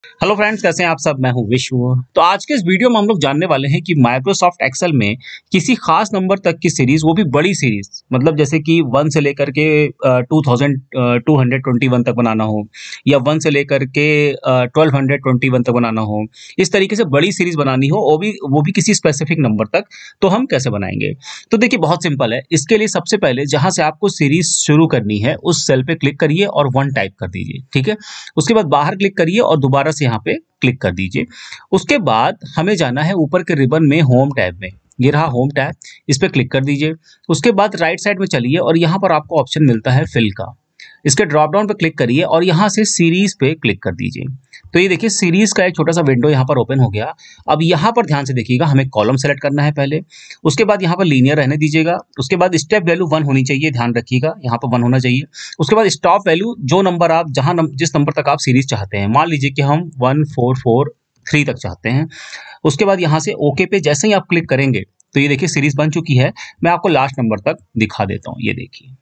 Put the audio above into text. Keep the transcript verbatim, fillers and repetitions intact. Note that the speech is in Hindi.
हेलो फ्रेंड्स, कैसे हैं आप सब। मैं हूं विश्व। तो आज के इस वीडियो में हम लोग जानने वाले हैं कि माइक्रोसॉफ्ट एक्सेल में किसी खास नंबर तक की सीरीज, वो भी बड़ी सीरीज, मतलब जैसे कि वन से लेकर के two thousand two hundred twenty one तक बनाना हो, या वन से लेकर के ट्वेल्व हंड्रेड ट्वेंटी वन तक बनाना हो, इस तरीके से बड़ी सीरीज बनानी हो, वो भी वो भी किसी स्पेसिफिक नंबर तक, तो हम कैसे बनाएंगे। तो देखिए, बहुत सिंपल है। इसके लिए सबसे पहले जहां से आपको सीरीज शुरू करनी है उस सेल पे क्लिक करिए और वन टाइप कर दीजिए, ठीक है। उसके बाद बाहर क्लिक करिए और दोबारा से यहाँ पे क्लिक कर दीजिए। उसके बाद हमें जाना है ऊपर के रिबन में होम टैब में, ये रहा होम टैब, इस पे क्लिक कर दीजिए। उसके बाद राइट साइड में चलिए और यहाँ पर आपको ऑप्शन मिलता है फिल का, इसके ड्रॉप डाउन पे क्लिक करिए और यहाँ से सीरीज पे क्लिक कर दीजिए। तो ये देखिए, सीरीज का एक छोटा सा विंडो यहाँ पर ओपन हो गया। अब यहाँ पर ध्यान से देखिएगा, हमें कॉलम सेलेक्ट करना है पहले, उसके बाद यहाँ पर लीनियर रहने दीजिएगा। उसके बाद स्टेप वैल्यू वन होनी चाहिए, ध्यान रखिएगा यहाँ पर वन होना चाहिए। उसके बाद स्टॉप वैल्यू, जो नंबर आप जहाँ नम, जिस नंबर तक आप सीरीज चाहते हैं, मान लीजिए कि हम वन फोर फोर थ्री तक चाहते हैं। उसके बाद यहाँ से ओके पे जैसे ही आप क्लिक करेंगे तो ये देखिए सीरीज बन चुकी है। मैं आपको लास्ट नंबर तक दिखा देता हूँ, ये देखिए।